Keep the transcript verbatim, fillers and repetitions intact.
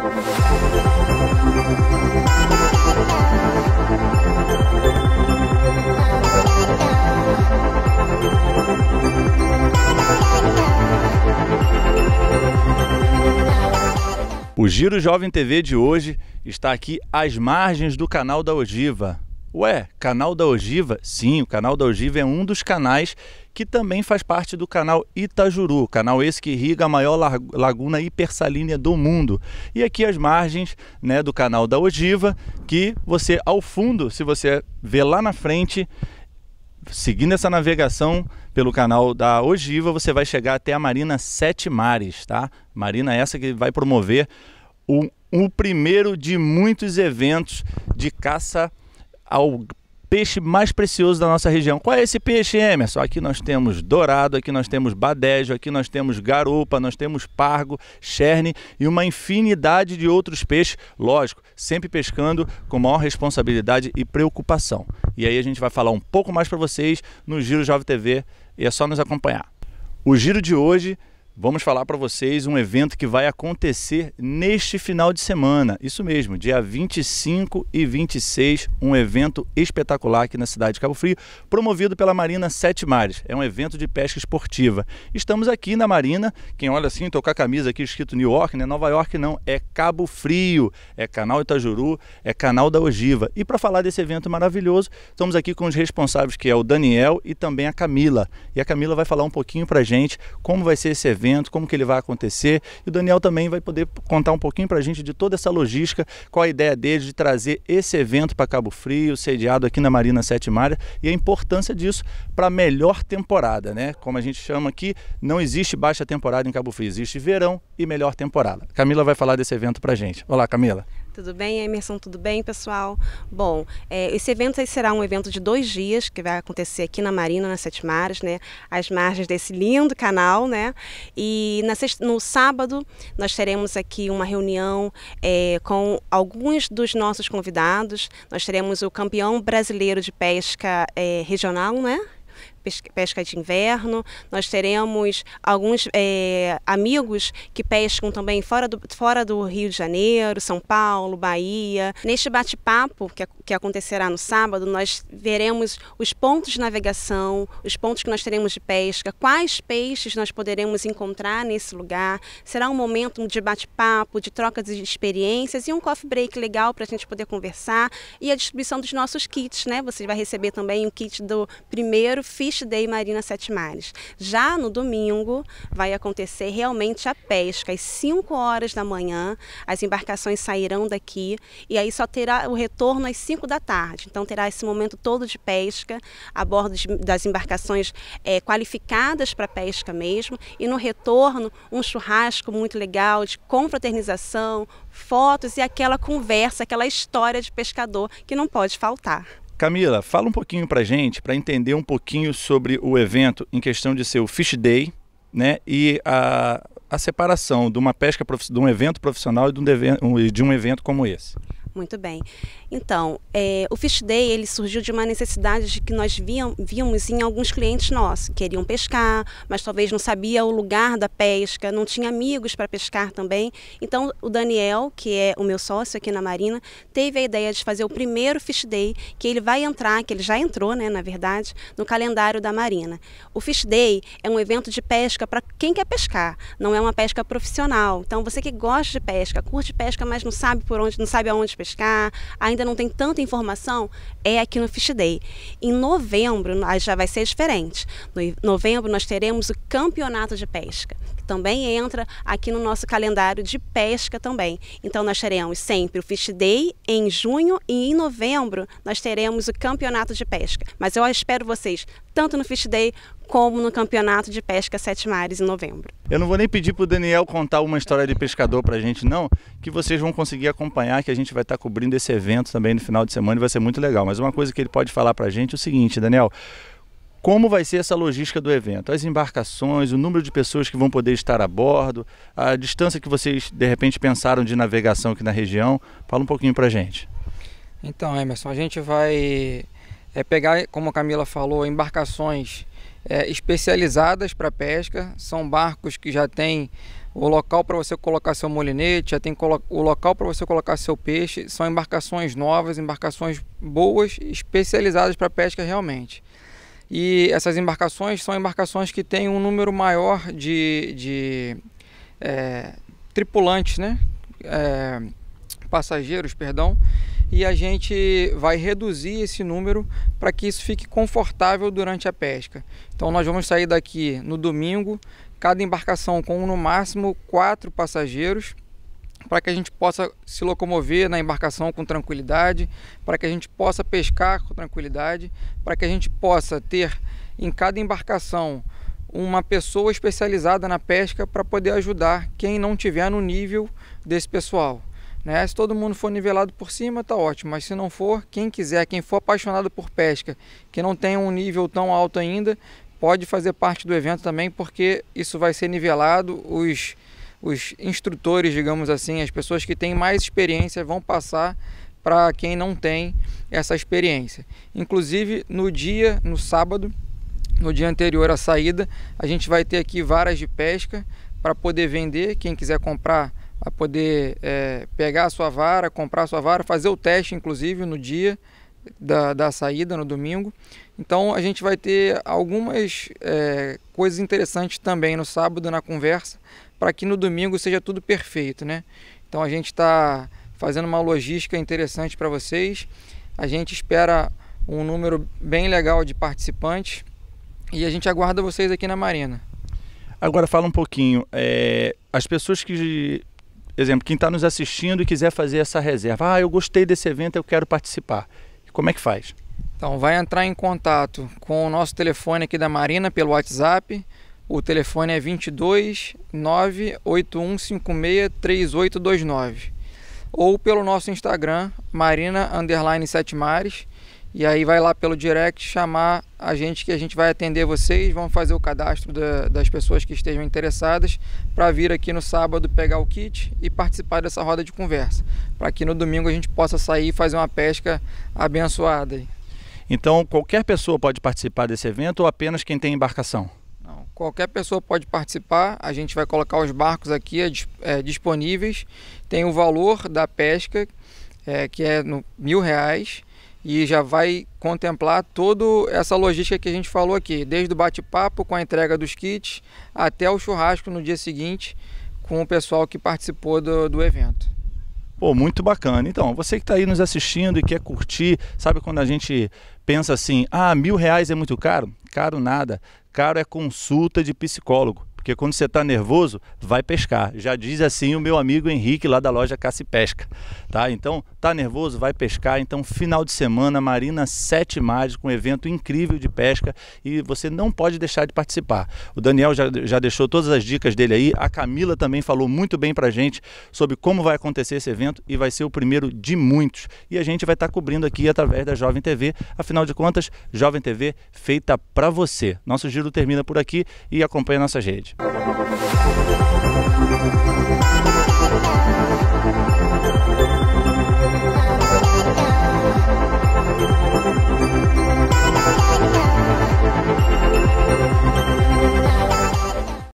O Giro Jovem T V de hoje está aqui às margens do canal da Ogiva. Ué, canal da Ogiva? Sim, o canal da Ogiva é um dos canais que também faz parte do canal Itajuru, canal esse que irriga a maior laguna hipersalínea do mundo. E aqui às margens, né, do canal da Ogiva, que você ao fundo, se você vê lá na frente, seguindo essa navegação pelo canal da Ogiva, você vai chegar até a Marina Sete Mares, tá? Marina essa que vai promover o, o primeiro de muitos eventos de caça ao peixe mais precioso da nossa região. Qual é esse peixe, Emerson? Aqui nós temos dourado, aqui nós temos badejo, aqui nós temos garupa, nós temos pargo, cherne e uma infinidade de outros peixes, lógico, sempre pescando com maior responsabilidade e preocupação. E aí a gente vai falar um pouco mais para vocês no Giro Jovem T V e é só nos acompanhar. O giro de hoje, vamos falar para vocês um evento que vai acontecer neste final de semana. Isso mesmo, dia vinte e cinco e vinte e seis, um evento espetacular aqui na cidade de Cabo Frio, promovido pela Marina Sete Mares. É um evento de pesca esportiva. Estamos aqui na Marina, quem olha assim, tô com a camisa aqui escrito New York, né? Nova York não, é Cabo Frio, é canal Itajuru, é canal da Ogiva. E para falar desse evento maravilhoso, estamos aqui com os responsáveis, que é o Daniel e também a Camila. E a Camila vai falar um pouquinho pra gente como vai ser esse evento, como que ele vai acontecer, e o Daniel também vai poder contar um pouquinho para a gente de toda essa logística, qual a ideia dele de trazer esse evento para Cabo Frio, sediado aqui na Marina Sete Mares, e a importância disso para a melhor temporada, né? Como a gente chama aqui, não existe baixa temporada em Cabo Frio, existe verão e melhor temporada. Camila vai falar desse evento para a gente. Olá, Camila. Tudo bem, Emerson? Tudo bem, pessoal? Bom, é, esse evento aí será um evento de dois dias, que vai acontecer aqui na Marina, nas Sete Mares, né? Às margens desse lindo canal, né? E na sexta, no sábado, nós teremos aqui uma reunião é, com alguns dos nossos convidados. Nós teremos o campeão brasileiro de pesca é, regional, né? Pesca de inverno, nós teremos alguns é, amigos que pescam também fora do, fora do Rio de Janeiro, São Paulo, Bahia. Neste bate-papo que, que acontecerá no sábado, nós veremos os pontos de navegação, os pontos que nós teremos de pesca, quais peixes nós poderemos encontrar nesse lugar. Será um momento de bate-papo, de troca de experiências e um coffee break legal para a gente poder conversar, e a distribuição dos nossos kits, né? Você vai receber também o kit do primeiro Fish Day Marina Sete Mares. Já no domingo vai acontecer realmente a pesca às cinco horas da manhã, as embarcações sairão daqui e aí só terá o retorno às cinco da tarde. Então terá esse momento todo de pesca a bordo de, das embarcações é, qualificadas para pesca mesmo, e no retorno um churrasco muito legal de confraternização, fotos e aquela conversa, aquela história de pescador que não pode faltar. Camila, fala um pouquinho pra gente, para entender um pouquinho sobre o evento em questão de ser o Fish Day, né, e a, a separação de uma pesca, de um evento profissional e de um, de um evento como esse. Muito bem. Então, é, o Fish Day ele surgiu de uma necessidade de que nós víamos, víamos em alguns clientes nossos, queriam pescar, mas talvez não sabia o lugar da pesca, não tinha amigos para pescar também. Então, o Daniel, que é o meu sócio aqui na Marina, teve a ideia de fazer o primeiro Fish Day, que ele vai entrar, que ele já entrou, né, na verdade, no calendário da Marina. O Fish Day é um evento de pesca para quem quer pescar, não é uma pesca profissional. Então, você que gosta de pesca, curte pesca, mas não sabe por onde, não sabe aonde pescar, pescar, ainda não tem tanta informação, é aqui no Fish Day. Em novembro já vai ser diferente. No novembro nós teremos o campeonato de pesca, que também entra aqui no nosso calendário de pesca também. Então nós teremos sempre o Fish Day em junho e em novembro nós teremos o campeonato de pesca. Mas eu espero vocês tanto no Fish Day como no campeonato de pesca Sete Mares em novembro. Eu não vou nem pedir para o Daniel contar uma história de pescador para a gente não, que vocês vão conseguir acompanhar, que a gente vai estar cobrindo esse evento também no final de semana e vai ser muito legal. Mas uma coisa que ele pode falar para a gente é o seguinte, Daniel, como vai ser essa logística do evento? As embarcações, o número de pessoas que vão poder estar a bordo, a distância que vocês de repente pensaram de navegação aqui na região, fala um pouquinho para a gente. Então, Emerson, a gente vai é, pegar, como a Camila falou, embarcações É, especializadas para pesca, são barcos que já têm o local para você colocar seu molinete, já tem o local para você colocar seu peixe. São embarcações novas, embarcações boas, especializadas para pesca realmente. E essas embarcações são embarcações que têm um número maior de, de é, tripulantes, né? É, passageiros, perdão. E a gente vai reduzir esse número para que isso fique confortável durante a pesca. Então nós vamos sair daqui no domingo, cada embarcação com no máximo quatro passageiros, para que a gente possa se locomover na embarcação com tranquilidade, para que a gente possa pescar com tranquilidade, para que a gente possa ter em cada embarcação uma pessoa especializada na pesca para poder ajudar quem não tiver no nível desse pessoal. Né? Se todo mundo for nivelado por cima, tá ótimo, mas se não for, quem quiser, quem for apaixonado por pesca, que não tem um nível tão alto ainda, pode fazer parte do evento também, porque isso vai ser nivelado. Os, os instrutores, digamos assim, as pessoas que têm mais experiência vão passar para quem não tem essa experiência. Inclusive no dia, no sábado, no dia anterior à saída, a gente vai ter aqui varas de pesca para poder vender. Quem quiser comprar, a poder é, pegar a sua vara, comprar a sua vara, fazer o teste inclusive no dia da, da saída, no domingo. Então a gente vai ter algumas é, coisas interessantes também no sábado na conversa, para que no domingo seja tudo perfeito, né? Então a gente está fazendo uma logística interessante para vocês. A gente espera um número bem legal de participantes e a gente aguarda vocês aqui na Marina. Agora fala um pouquinho, é, as pessoas que... Exemplo, quem está nos assistindo e quiser fazer essa reserva, ah, eu gostei desse evento, eu quero participar. Como é que faz? Então, vai entrar em contato com o nosso telefone aqui da Marina pelo WhatsApp. O telefone é vinte e dois, nove oito um cinco seis, três oito dois nove. Ou pelo nosso Instagram, Marina underline Sete Mares. E aí vai lá pelo direct chamar a gente, que a gente vai atender vocês, vamos fazer o cadastro da, das pessoas que estejam interessadas para vir aqui no sábado pegar o kit e participar dessa roda de conversa, para que no domingo a gente possa sair e fazer uma pesca abençoada. Então qualquer pessoa pode participar desse evento ou apenas quem tem embarcação? Não, qualquer pessoa pode participar. A gente vai colocar os barcos aqui é, disponíveis. Tem o valor da pesca, é, que é no mil reais. E já vai contemplar toda essa logística que a gente falou aqui, desde o bate-papo com a entrega dos kits até o churrasco no dia seguinte com o pessoal que participou do, do evento. Pô, muito bacana. Então, você que está aí nos assistindo e quer curtir, sabe quando a gente pensa assim, ah, mil reais é muito caro? Caro nada, caro é consulta de psicólogo. Porque quando você está nervoso, vai pescar. Já diz assim o meu amigo Henrique lá da loja Caça e Pesca. Tá? Então, tá nervoso, vai pescar. Então, final de semana, Marina Sete Mares, com um evento incrível de pesca. E você não pode deixar de participar. O Daniel já, já deixou todas as dicas dele aí. A Camila também falou muito bem pra gente sobre como vai acontecer esse evento. E vai ser o primeiro de muitos. E a gente vai estar tá cobrindo aqui através da Jovem T V. Afinal de contas, Jovem T V feita pra você. Nosso giro termina por aqui e acompanha nossas redes. Thank you.